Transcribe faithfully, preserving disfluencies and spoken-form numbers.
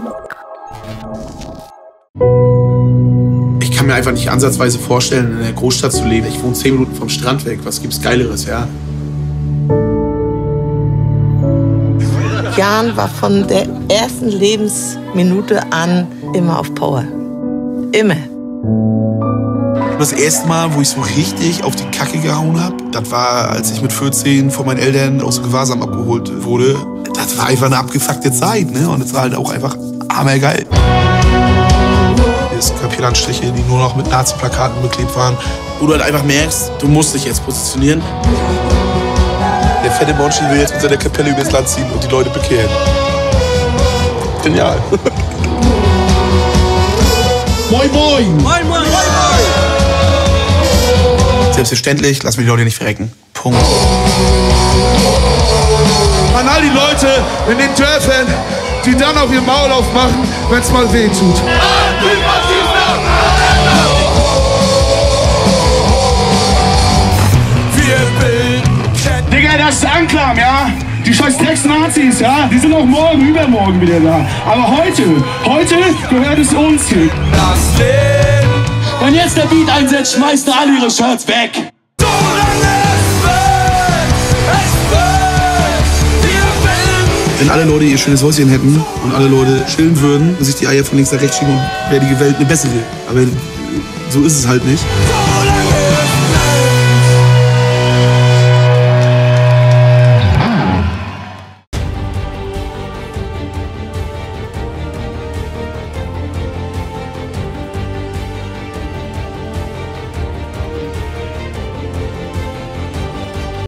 Ich kann mir einfach nicht ansatzweise vorstellen, in einer Großstadt zu leben. Ich wohne zehn Minuten vom Strand weg. Was gibt's Geileres, ja? Jan war von der ersten Lebensminute an immer auf Power. Immer. Das erste Mal, wo ich so richtig auf die Kacke gehauen habe, das war, als ich mit vierzehn von meinen Eltern aus dem Gewahrsam abgeholt wurde. Das war einfach eine abgefuckte Zeit, ne? Und das war halt auch einfach hammergeil. Es gab hier Landstriche, die nur noch mit Nazi-Plakaten beklebt waren. Wo du halt einfach merkst, du musst dich jetzt positionieren. Der fette Monchi will jetzt mit seiner Kapelle übers Land ziehen und die Leute bekehren. Genial. Moin, moin! Moin, moin, moin! Selbstverständlich, lassen wir die Leute nicht verrecken. Punkt. An all die Leute in den Dörfern, die dann auch ihr Maul aufmachen, wenn es mal weh tut. Digga, das ist Anklam, ja? Die scheiß Drecks-Nazis, ja? Die sind auch morgen, übermorgen wieder da. Aber heute, heute gehört es uns hier. Wenn jetzt der Beat einsetzt, schmeißen alle ihre Shirts weg. Wenn alle Leute ihr schönes Häuschen hätten und alle Leute chillen würden und sich die Eier von links nach rechts schieben, wäre die Welt eine bessere. Aber so ist es halt nicht.